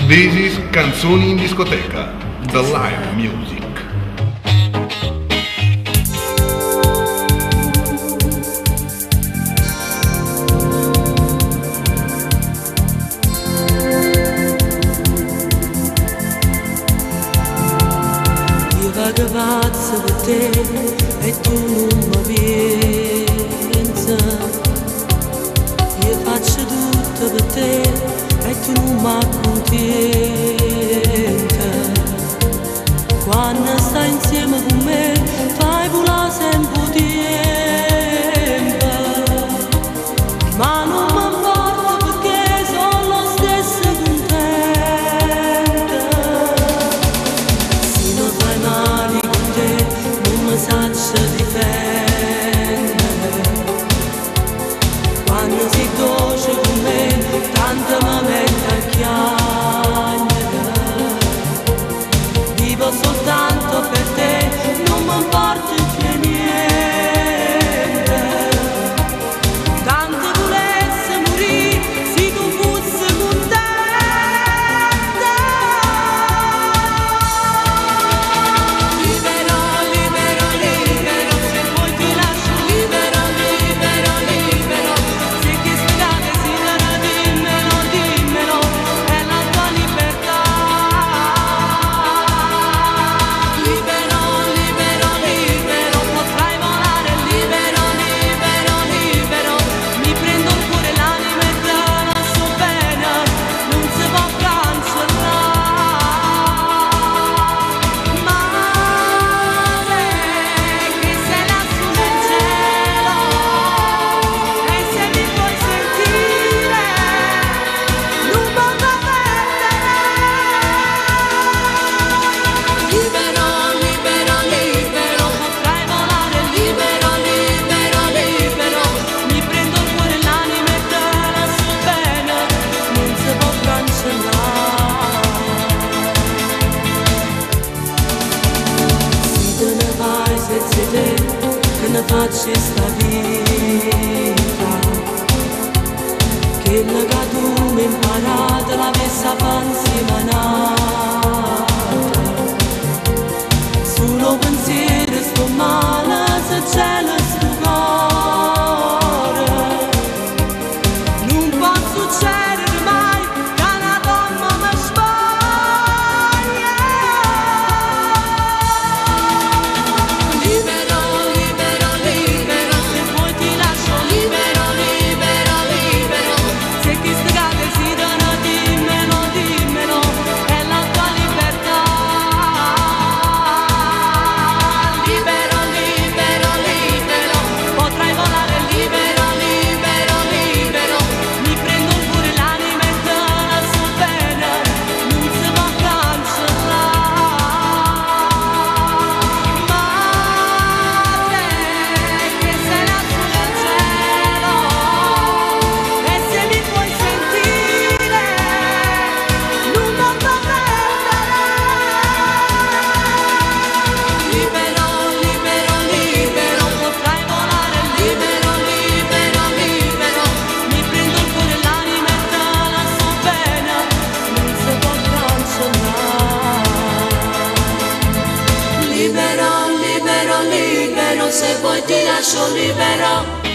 This is Canzoni in discoteca, the live music. Io vagavo per te e tu non mi pensi. Io faccio tutto per te e tu non mi accontenti. Quando stai insieme con me fai volare sempre il tempo. Ma non mi importa perché sono lo stesso contenta. Se non fai male con te non mi saccio difendere. Quando sei dolce con me tanto mi mette a chiagnere. Vivo soltanto per te, non mi importa più niente. Tanto volessi morire se tu fossi contenta. Libero, libero, libero, se vuoi ti lascio libero, libero, libero. Se ti spiegate sì, dimmelo, dimmelo, è la tua libertà. Libero, libero, libero, potrai volare libero, libero, libero. Mi prendo il cuore, l'anima e te la so bene, non si può cancellare. Mare che sei lassù nel cielo e se mi puoi sentire non posso Libero, libero, libero, potrai volare libero, libero, libero. Mi prendo il cuore, l'anima e te la so bene, non si può cancellare. Se te ne vai senza te, che ne faccio sta vita? Che ne che tu mi imparate la messa insieme nata. Solo pensiero sto male se c'è lo stupore. Non può succedere mai che una donna mi spoglia. Libero, libero, libero, se vuoi ti lascio libero, libero, libero. Se ti spiegate sì, dimmelo, dimmelo, è la tua libertà. Libero, libero, libero, potrai volare libero, libero, libero. Mi prendo il cuore, l'anima e te la so bene, non si può cancellare. Mare che sei lassù nel cielo e se mi puoi sentire non posso Libero, libero, libero, potrai volare libero, libero, libero. Mi prendo il cuore, l'anima e te la so bene, non si può cancellare. Libero, libero, libero, se vuoi ti lascio libero.